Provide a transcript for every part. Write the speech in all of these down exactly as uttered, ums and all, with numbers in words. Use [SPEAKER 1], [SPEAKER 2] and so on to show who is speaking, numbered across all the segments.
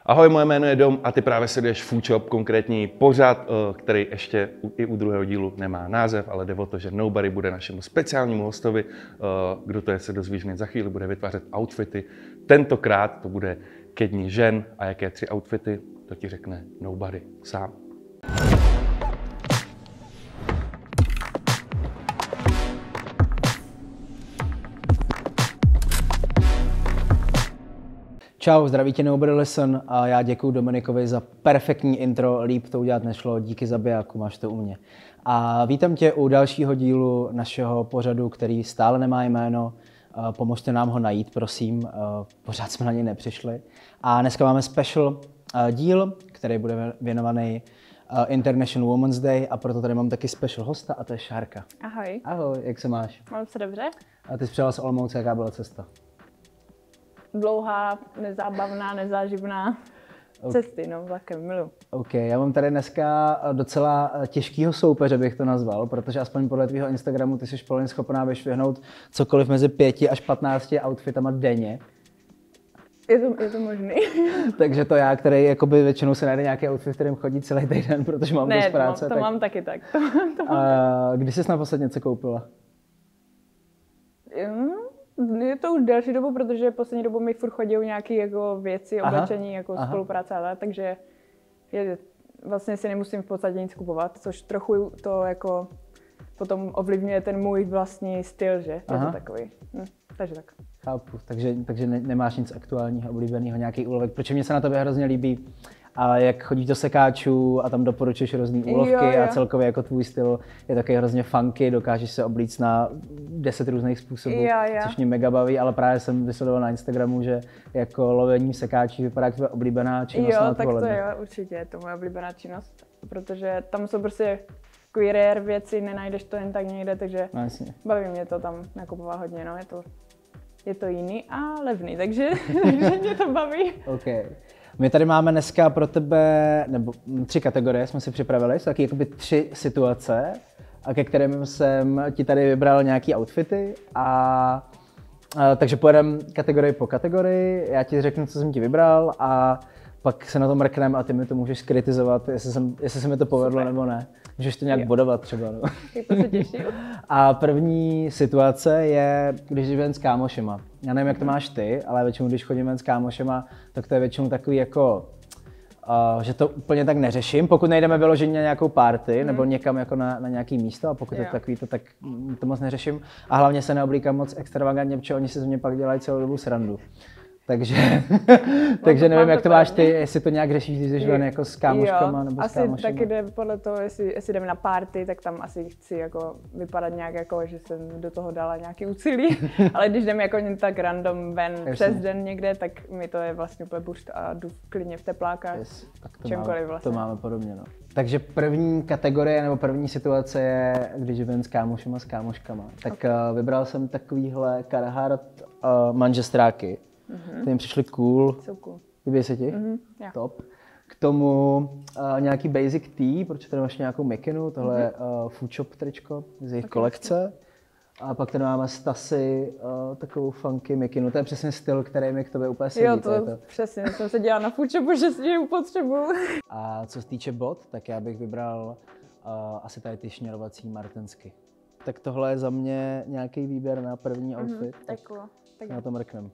[SPEAKER 1] Ahoj, moje jméno je Dom a ty právě sleduješ Food Shop, konkrétní pořad, který ještě i u druhého dílu nemá název, ale jde o to, že Nobody bude našemu speciálnímu hostovi, kdo to je, se dozvíš hned za chvíli, bude vytvářet outfity. Tentokrát to bude ke dni žen a jaké tři outfity, to ti řekne Nobody sám.
[SPEAKER 2] Čau, zdraví tě Nobody Listen a já děkuji Dominikovi za perfektní intro, líp to udělat nešlo, díky za bijáku, máš to u mě. A vítám tě u dalšího dílu našeho pořadu, který stále nemá jméno, pomožte nám ho najít, prosím, pořád jsme na něj nepřišli. A dneska máme special díl, který bude věnovaný International Women's Day a proto tady mám taky special hosta a to je Šárka.
[SPEAKER 3] Ahoj.
[SPEAKER 2] Ahoj, jak se máš?
[SPEAKER 3] Mám se dobře.
[SPEAKER 2] A ty jsi přijela z Olomouce, jaká byla cesta?
[SPEAKER 3] Dlouhá, nezábavná, nezáživná cesty, no, vlakem, milu.
[SPEAKER 2] OK, já mám tady dneska docela těžkýho soupeře, bych to nazval, protože aspoň podle tvýho Instagramu ty jsi plně schopná vyšvihnout cokoliv mezi pěti až patnácti outfitama denně.
[SPEAKER 3] Je to, je to možný.
[SPEAKER 2] Takže to já, který jakoby většinou se najde nějaký outfit, kterým chodí celý týden, protože mám
[SPEAKER 3] ne,
[SPEAKER 2] dost práce.
[SPEAKER 3] Ne, to
[SPEAKER 2] tak...
[SPEAKER 3] mám taky tak. To, to mám
[SPEAKER 2] A taky. Kdy jsi naposled něco koupila?
[SPEAKER 3] Je to už delší dobu, protože poslední dobu mi furt chodí nějaké jako věci, aha, oblečení, jako aha. spolupráce, ale takže je, vlastně si nemusím v podstatě nic kupovat, což trochu to jako potom ovlivňuje ten můj vlastní styl, že? Je to takový. Hm, takže tak.
[SPEAKER 2] Chápu, takže, takže ne, nemáš nic aktuálního, oblíbeného, nějaký úlovek, protože mě se na tobě hrozně líbí, ale jak chodíš do sekáčů a tam doporučuješ různý úlovky jo, jo. a celkově jako tvůj styl je taky hrozně funky, dokážeš se oblíct na deset různých způsobů, jo, jo. což mě mega baví, ale právě jsem vysledoval na Instagramu, že jako lovení v sekáčích vypadá jako tvoje oblíbená činnost
[SPEAKER 3] jo,
[SPEAKER 2] na
[SPEAKER 3] odpoledne. Jo, tak to jo, určitě, je to moje oblíbená činnost, protože tam jsou prostě takový rare věci, nenajdeš to jen tak někde, takže
[SPEAKER 2] no, jasně.
[SPEAKER 3] baví mě to tam nakupovat hodně, no, je to, je to jiný a levný, takže, takže mě to baví.
[SPEAKER 2] Okay. My tady máme dneska pro tebe, nebo tři kategorie jsme si připravili, jsou taky jakoby tři situace, a ke kterým jsem ti tady vybral nějaký outfity a, a takže pojedeme kategorii po kategorii, já ti řeknu, co jsem ti vybral a pak se na to mrkneme a ty mi to můžeš kritizovat, jestli, jsem, jestli se mi to povedlo Super. Nebo ne. Můžeš to nějak jo. bodovat třeba. No.
[SPEAKER 3] To se těším.
[SPEAKER 2] A první situace je, když jdeš ven s kámošema. Já nevím, jak to máš ty, ale většinou, když chodím ven s kámošema, tak to je většinou takový jako, uh, že to úplně tak neřeším. Pokud nejdeme vyloženě na nějakou party hmm. nebo někam jako na, na nějaký místo, a pokud jo. je to takový, to tak to moc neřeším. A hlavně se neoblíkám moc extravagantně, protože oni si ze mě pak dělají celou dobu srandu. Takže, takže nevím, jak to máš ty, jestli to nějak řešíš, když jsi ven jako s kámoškama nebo s kámošema.
[SPEAKER 3] Asi taky jde podle toho, jestli, jestli jdeme na party, tak tam asi chci jako vypadat nějak jako, že jsem do toho dala nějaký úsilí. Ale když jdeme jako jen tak random ven yes. přes den někde, tak mi to je vlastně úplně boost a jdu klidně v teplákách,
[SPEAKER 2] yes. tak to
[SPEAKER 3] čemkoliv
[SPEAKER 2] máme,
[SPEAKER 3] vlastně.
[SPEAKER 2] To máme podobně, no. Takže první kategorie nebo první situace je, když ven s kámošema, s kámoškama. Tak okay. uh, vybral jsem takovýhle Carhartt uh, manžestráky. Mm-hmm. Ty jim přišly cool.
[SPEAKER 3] Jsou cool.
[SPEAKER 2] Líbí se ti?
[SPEAKER 3] Mm-hmm, yeah.
[SPEAKER 2] Top. K tomu uh, nějaký basic tee, protože tady máš nějakou mikinu, tohle je mm-hmm. uh, Food Shop tričko z jejich okay, kolekce. A pak tady máme Stasy, uh, takovou funky mikinu. To je přesně styl, který mi k tobě úplně sedí.
[SPEAKER 3] Jo, to, je to. Přesně, jsem se dělala na Food Shopu, že si ji upotřebuju.
[SPEAKER 2] A co se týče bot, tak já bych vybral uh, asi tady ty šněrovací martensky. Tak tohle je za mě nějaký výběr na první mm-hmm, outfit.
[SPEAKER 3] Tak cool. Tak
[SPEAKER 2] na to mrknem.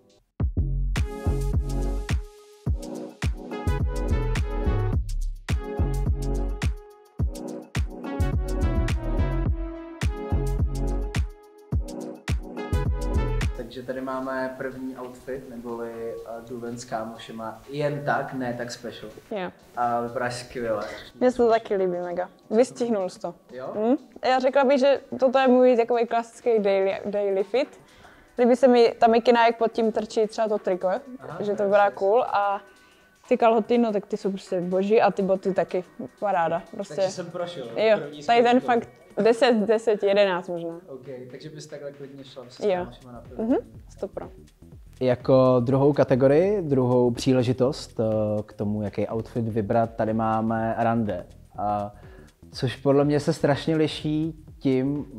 [SPEAKER 2] Takže tady máme první outfit, neboli uh, jdu ven s kámošema, jen tak, ne tak special.
[SPEAKER 3] Yeah.
[SPEAKER 2] A vypadáš skvěle.
[SPEAKER 3] Mně se to taky líbí mega. Vystihnul jsi to.
[SPEAKER 2] Jo?
[SPEAKER 3] Hm? Já řekla bych, že toto je můj takový klasický daily, daily fit. Líbí se mi ta mikina, jak pod tím trčí třeba to triko, aha, že to vypadá cool a ty kalhoty, no tak ty jsou prostě boží a ty boty taky, paráda. Prostě.
[SPEAKER 2] Takže jsem prošel.
[SPEAKER 3] Jo, tady ten fakt deset, deset, jedenáct možná.
[SPEAKER 2] OK, takže bys takhle klidně šla s kámošema na první.
[SPEAKER 3] Mhm, sto pro.
[SPEAKER 2] Jako druhou kategorii, druhou příležitost k tomu, jaký outfit vybrat, tady máme rande. A což podle mě se strašně liší tím,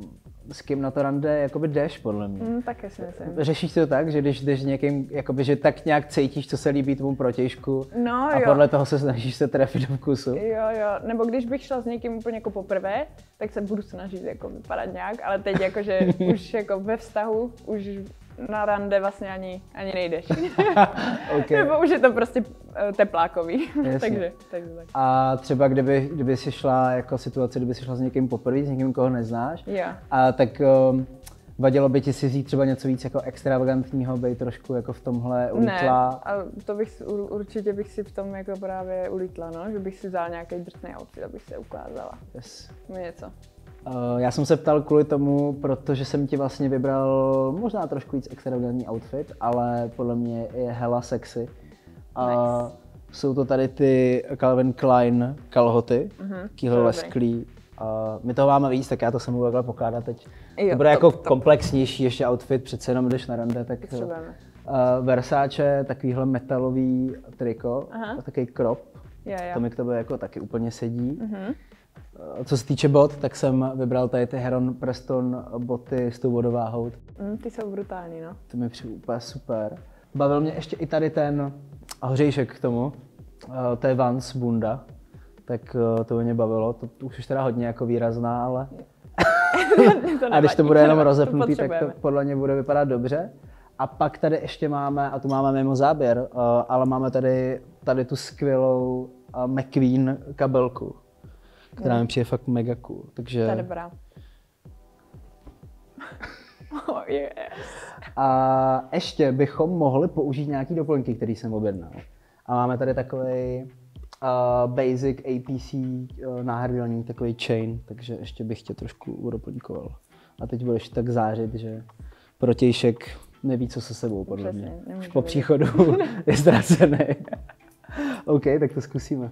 [SPEAKER 2] s kým na to rande jakoby jdeš, podle mě.
[SPEAKER 3] Mm, taky si myslím.
[SPEAKER 2] Řešíš to tak, že když jdeš někým, jakoby, že tak nějak cítíš, co se líbí tomu protějšku
[SPEAKER 3] no,
[SPEAKER 2] a
[SPEAKER 3] jo.
[SPEAKER 2] podle toho se snažíš se trefit do vkusu?
[SPEAKER 3] Jo, jo, nebo když bych šla s někým úplně jako poprvé, tak se budu snažit jako vypadat nějak, ale teď jakože už jako ve vztahu, už na rande vlastně ani, ani nejdeš. Okay. Nebo už je to prostě teplákový, takže, takže tak.
[SPEAKER 2] A třeba kdyby, kdyby si šla jako situace, kdyby si šla s někým poprvé, s někým, koho neznáš,
[SPEAKER 3] yeah.
[SPEAKER 2] a tak um, vadilo by ti si vzít třeba něco víc jako extravagantního, být trošku jako v tomhle ulítla?
[SPEAKER 3] Ne, a to bych určitě bych si v tom jako právě ulítla, no, že bych si vzala nějaký drsný outfit, abych se ukázala.
[SPEAKER 2] Yes.
[SPEAKER 3] Něco.
[SPEAKER 2] Uh, já jsem se ptal kvůli tomu, protože jsem ti vlastně vybral možná trošku víc extravagantní outfit, ale podle mě je hella sexy. Uh, nice. Jsou to tady ty Calvin Klein kalhoty, mm-hmm, kýhle lesklý. Uh, my toho máme víc, tak já to jsem budu takhle pokládat teď. Jo, to bude top, jako top. komplexnější ještě outfit, přece jenom jdeš na rande, tak uh, Versace, takovýhle metalový triko, takový crop,
[SPEAKER 3] ja, ja.
[SPEAKER 2] To mi k tobě jako taky úplně sedí. Mm-hmm. Co se týče bot, tak jsem vybral tady ty Heron Preston boty s tou vodováhou.
[SPEAKER 3] Mm, ty jsou brutální, no.
[SPEAKER 2] To mi přijde úplně super. Bavil mě ještě i tady ten hořejšek k tomu, to je Vans bunda, tak to mě bavilo, to, to už je teda hodně jako výrazná, ale a když to bude jenom rozepnutý, tak to podle mě bude vypadat dobře. A pak tady ještě máme, a tu máme mimo záběr, ale máme tady, tady tu skvělou McQueen kabelku, která mi přijde fakt mega cool, takže...
[SPEAKER 3] To je dobrá. Oh, yes.
[SPEAKER 2] A ještě bychom mohli použít nějaký doplňky, který jsem objednal. A máme tady takový uh, basic A P C uh, náhrdelník, takový chain, takže ještě bych tě trošku udoplňkoval. A teď budeš tak zářit, že protějšek neví, co se sebou, podle Přesně, mě. Už po příchodu je ztracený. OK, tak to zkusíme.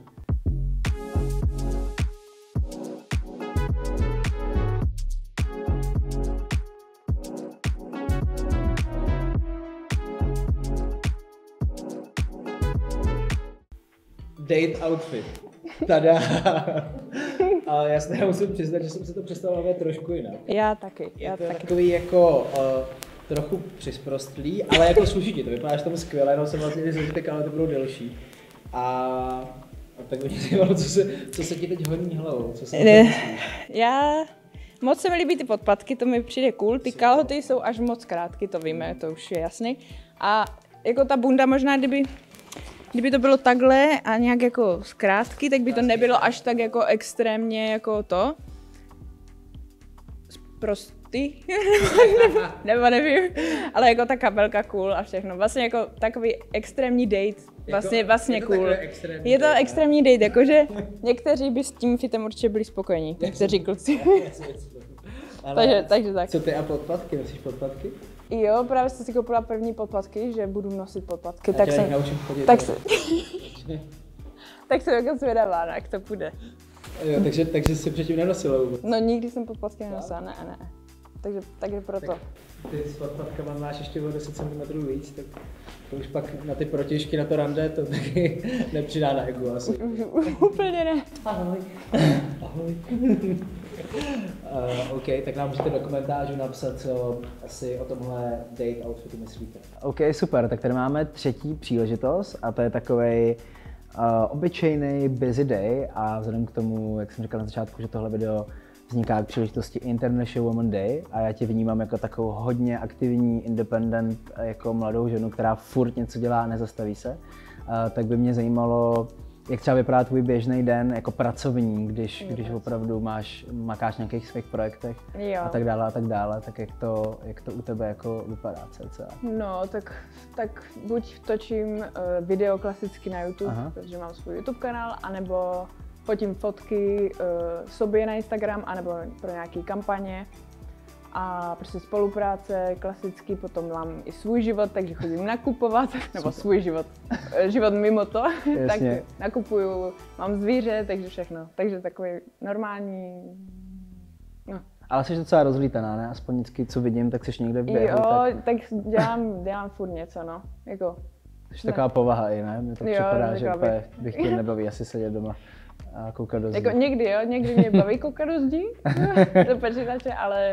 [SPEAKER 2] Date outfit. Tada. A já se musím přiznat, že jsem se to představoval trošku jinak.
[SPEAKER 3] Já taky. Já
[SPEAKER 2] je to
[SPEAKER 3] taky.
[SPEAKER 2] takový jako uh, trochu přisprostlý, ale jako slušitě, to vypadáš tam skvěle, jenom jsem vlastně myslel, že ty kalhoty budou delší. A, a tak mě zajímalo, co se, co se ti teď honí hlavou, co se
[SPEAKER 3] ne, já moc se mi líbí ty podpatky, to mi přijde cool, ty kalhoty jsou až moc krátky, to víme, to už je jasný. A jako ta bunda možná, kdyby Kdyby to bylo takhle a nějak jako zkrátky, tak by to nebylo až tak jako extrémně jako to. Prostý, nebo, nebo nevím, ale jako ta kabelka cool a všechno. Vlastně jako takový extrémní date, vlastně, jako, vlastně je cool. Je to date, extrémní date, jakože někteří by s tím fitem určitě byli spokojení, někteří kluci. takže, takže tak.
[SPEAKER 2] Co ty a podpatky, nosíš podpatky?
[SPEAKER 3] Jo, právě jsem si koupila první podpatky, že budu nosit podpatky,
[SPEAKER 2] a
[SPEAKER 3] tak jsem,
[SPEAKER 2] chodit,
[SPEAKER 3] tak, se, tak jsem jako zvědavá, jak to půjde.
[SPEAKER 2] Jo, takže, takže jsi předtím nenosila vůbec?
[SPEAKER 3] No nikdy jsem podpatky nenosila, ne, ne. Takže, takže proto. Tak
[SPEAKER 2] ty s podpatkama máš ještě o deset centimetrů víc, tak to už pak na ty protějšky na to rande to taky nepřidá na ego asi.
[SPEAKER 3] Úplně ne.
[SPEAKER 2] Ahoj. Ahoj. uh, OK, tak nám můžete do komentářů napsat, co asi o tomhle date outfitu myslíte. OK, super, tak tady máme třetí příležitost a to je takovej uh, obyčejný busy day a vzhledem k tomu, jak jsem říkal na začátku, že tohle video vzniká k příležitosti International Women Day a já tě vnímám jako takovou hodně aktivní, independent, jako mladou ženu, která furt něco dělá a nezastaví se, uh, tak by mě zajímalo, jak třeba vypadá tvůj běžný den jako pracovní, když, když opravdu máš, makáš na nějakých svých projektech jo. a tak dále a tak dále, tak jak to, jak to u tebe jako vypadá cca?
[SPEAKER 3] No, tak, tak buď točím uh, video klasicky na YouTube, Aha. protože mám svůj YouTube kanál, anebo fotím fotky uh, sobě na Instagram, anebo pro nějaké kampaně. A prostě spolupráce klasicky, potom mám i svůj život, takže chodím nakupovat, nebo svůj život, život mimo to, tak nakupuju, mám zvíře, takže všechno, takže takový normální, no.
[SPEAKER 2] Ale jsi docela rozlítaná, ne? Aspoň vždycky, co vidím, tak jsi někde v běhu.
[SPEAKER 3] Jo, tak, tak dělám, dělám furt něco, no, jako.
[SPEAKER 2] Jsi taková povaha i, ne? Mně to
[SPEAKER 3] jo,
[SPEAKER 2] připadá, že bych, bych tě nebaví asi sedět doma a koukat do zdí.
[SPEAKER 3] Jako někdy jo, někdy mě baví koukat do zdí, do počítače, ale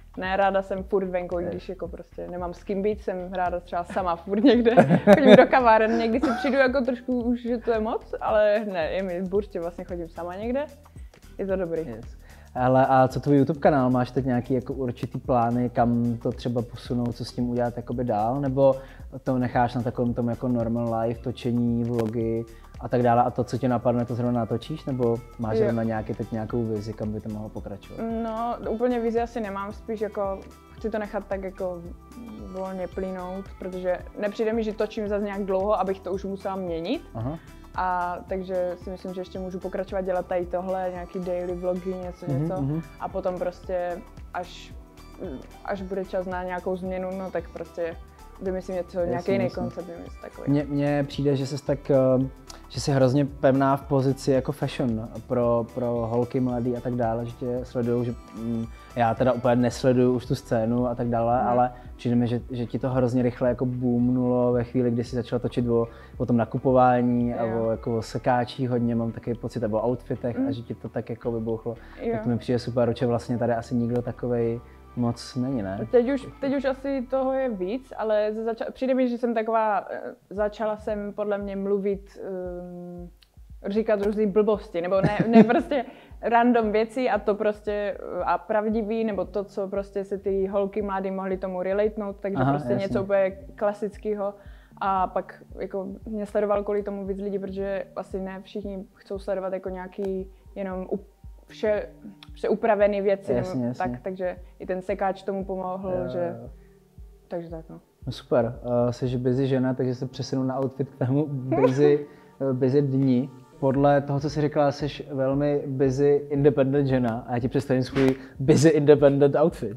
[SPEAKER 3] Ne, ráda jsem furt venku, i když jako prostě nemám s kým být, jsem ráda třeba sama furt někde. Chodím do kaváren, někdy si přijdu jako trošku už, že to je moc, ale ne, je mi burště, vlastně chodím sama někde. Je to dobrý.
[SPEAKER 2] Yes. Ale a co tvůj YouTube kanál? Máš teď nějaký jako určitý plány, kam to třeba posunout, co s tím udělat jakoby dál? Nebo to necháš na takovém tom jako normal life, točení, vlogy a tak dále a to, co tě napadne, to zrovna natočíš? Nebo máš
[SPEAKER 3] Jo.
[SPEAKER 2] zrovna nějaký teď nějakou vizi, kam by to mohlo pokračovat?
[SPEAKER 3] No, úplně vizi asi nemám, spíš jako chci to nechat tak jako volně plynout, protože nepřijde mi, že točím zase nějak dlouho, abych to už musela měnit.
[SPEAKER 2] Aha.
[SPEAKER 3] A takže si myslím, že ještě můžu pokračovat dělat tady tohle, nějaký daily vlogy, něco, něco.
[SPEAKER 2] Mm-hmm.
[SPEAKER 3] A potom prostě, až, až bude čas na nějakou změnu, no tak prostě vymyslím něco, nějaký jiný koncept, něco takový.
[SPEAKER 2] Mně, mně přijde, že jsi tak, že jsi hrozně pevná v pozici jako fashion pro, pro holky mladý a tak dále, že tě sledujou, že mm, já teda úplně nesleduju už tu scénu a tak dále, mm. ale přijde mi, že, že ti to hrozně rychle jako boomnulo ve chvíli, kdy jsi začala točit o, o tom nakupování jo. a o, jako o sekáčích hodně, mám takový pocit, nebo o outfitech mm. a že ti to tak jako vybouchlo. Jo. Tak to mi přijde super, že vlastně tady asi nikdo takovej moc není, ne?
[SPEAKER 3] Teď už, teď už asi toho je víc, ale zača- přijde mi, že jsem taková, začala jsem podle mě mluvit, um, říkat různý blbosti, nebo ne, ne prostě random věci a to prostě a pravdivý, nebo to, co prostě se ty holky mladý mohly tomu relatenout, takže Aha, prostě jasně. něco úplně klasického. A pak jako mě sledoval kvůli tomu víc lidí, protože asi ne všichni chcou sledovat jako nějaký jenom vše, vše upravené věci,
[SPEAKER 2] jasně, jasně.
[SPEAKER 3] Tak, takže i ten sekáč tomu pomohl, jo, že, jo. takže tak no.
[SPEAKER 2] No super, uh, jsi busy žena, takže se přesunu na outfit k tomu busy, busy dní. Podle toho, co jsi říkala, jsi velmi busy independent žena a já ti představím svůj busy independent outfit.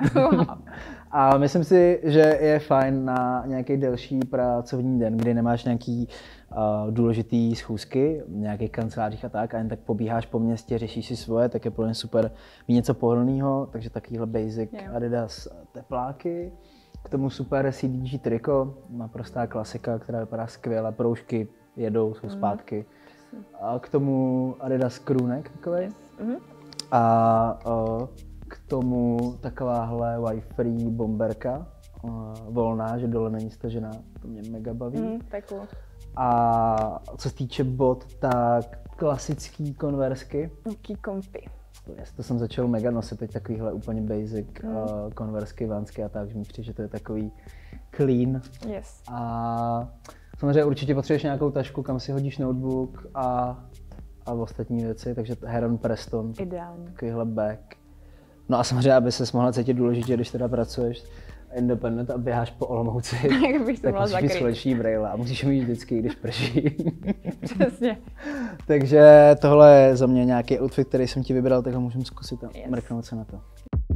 [SPEAKER 2] A myslím si, že je fajn na nějaký delší pracovní den, kdy nemáš nějaký uh, důležitý schůzky, nějakých kancelářích a tak, a jen tak pobíháš po městě, řešíš si svoje, tak je pro ně super mít něco pohodlného, takže takovýhle basic yeah. Adidas tepláky. K tomu super C D G triko, naprostá klasika, která vypadá skvěle, proužky jedou, jsou zpátky. Mm. A k tomu Adidas crewneck takovej. Mm. A uh, k tomu takováhle wi-free bomberka, uh, volná, že dole není stažená, to mě mega baví.
[SPEAKER 3] Mm, tak cool.
[SPEAKER 2] A co se týče bot, tak klasický konversky.
[SPEAKER 3] Jaký kompy.
[SPEAKER 2] To jsem začal mega nosit teď takovýhle úplně basic mm. uh, konversky, vánsky a tak, že mi přijde, že to je takový clean.
[SPEAKER 3] Yes.
[SPEAKER 2] A samozřejmě určitě potřebuješ nějakou tašku, kam si hodíš notebook a, a ostatní věci, takže Heron Preston.
[SPEAKER 3] Ideální.
[SPEAKER 2] Takovýhle bag. No a samozřejmě, aby ses mohla cítit důležitě, když teda pracuješ independent a běháš po Olomouci,
[SPEAKER 3] tak, bych to
[SPEAKER 2] tak musíš mít sluneční brejle a musíš mít vždycky, když prší.
[SPEAKER 3] Přesně.
[SPEAKER 2] Takže tohle je za mě nějaký outfit, který jsem ti vybral, tak ho můžeme zkusit a yes. mrknout se na to.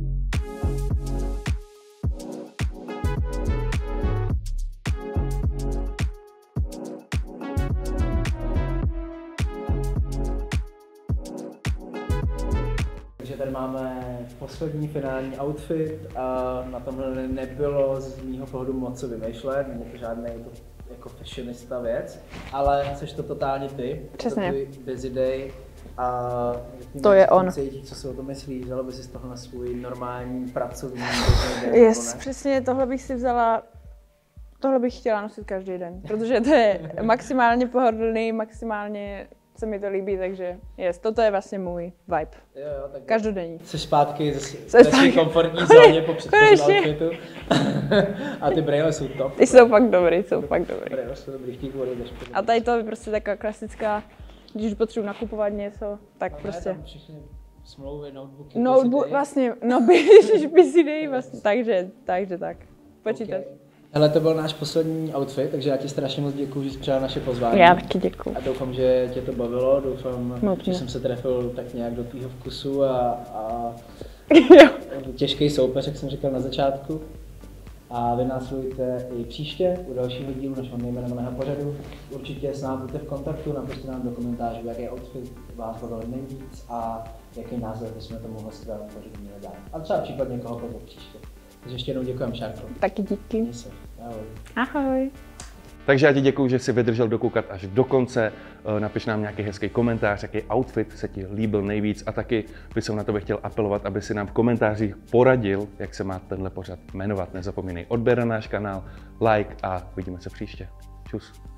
[SPEAKER 2] Tady máme poslední finální outfit a na tomhle nebylo z mýho pohledu moc co vymýšlet, není to žádný jako, jako fashionista věc, ale jsi to totálně ty.
[SPEAKER 3] Přesně.
[SPEAKER 2] Takový busy day a
[SPEAKER 3] to je on.
[SPEAKER 2] Cítí, co si o to myslíš, vzala by si z toho na svůj normální pracovní
[SPEAKER 3] den. Yes, přesně, tohle bych si vzala, tohle bych chtěla nosit každý den, protože to je maximálně pohodlný, maximálně se mi to líbí, takže yes, toto je vlastně můj vibe.
[SPEAKER 2] Jo, jo, tak
[SPEAKER 3] každodenní.
[SPEAKER 2] Jsi zpátky ze své komfortní zóně po předchozím outfitu. A ty brejle jsou top.
[SPEAKER 3] Ty jsou fakt dobrý, jsou fakt dobrý.
[SPEAKER 2] Brejle jsou dobrý, chtějí kvůli
[SPEAKER 3] a tady to je prostě taková klasická, když potřebuji nakupovat něco, tak a prostě.
[SPEAKER 2] Tam všechny smlouvy, notebooky,
[SPEAKER 3] Notebook, vlastně, no běžíš busy day, vlastně, takže, takže tak, počítač. Okay.
[SPEAKER 2] Hele, to byl náš poslední outfit, takže já ti strašně moc děkuji, že jsi přijala naše pozvání.
[SPEAKER 3] Já taky děkuji.
[SPEAKER 2] A doufám, že tě to bavilo, doufám, no, že jsem se trefil tak nějak do tvýho vkusu a, a těžký soupeř, jak jsem říkal na začátku. A vy nás sledujte i příště u dalšího dílu našeho nejmenovaného pořadu. Určitě s námi buďte v kontaktu, napište nám do komentářů, jaký outfit vás bavil nejvíc a jaký název bychom tomu hostovému pořadu měli dát. A třeba případně někoho pozvat příště. Takže ještě jednou děkujem, Šárko.
[SPEAKER 3] Taky díky.
[SPEAKER 2] Ahoj.
[SPEAKER 3] Ahoj.
[SPEAKER 1] Takže já ti děkuju, že jsi vydržel dokoukat až do konce. napiš nám nějaký hezký komentář, jaký outfit se ti líbil nejvíc a taky bych na tebe chtěl apelovat, aby si nám v komentářích poradil, jak se má tenhle pořad jmenovat. Nezapomínej odběr na náš kanál, like a vidíme se příště. Čus.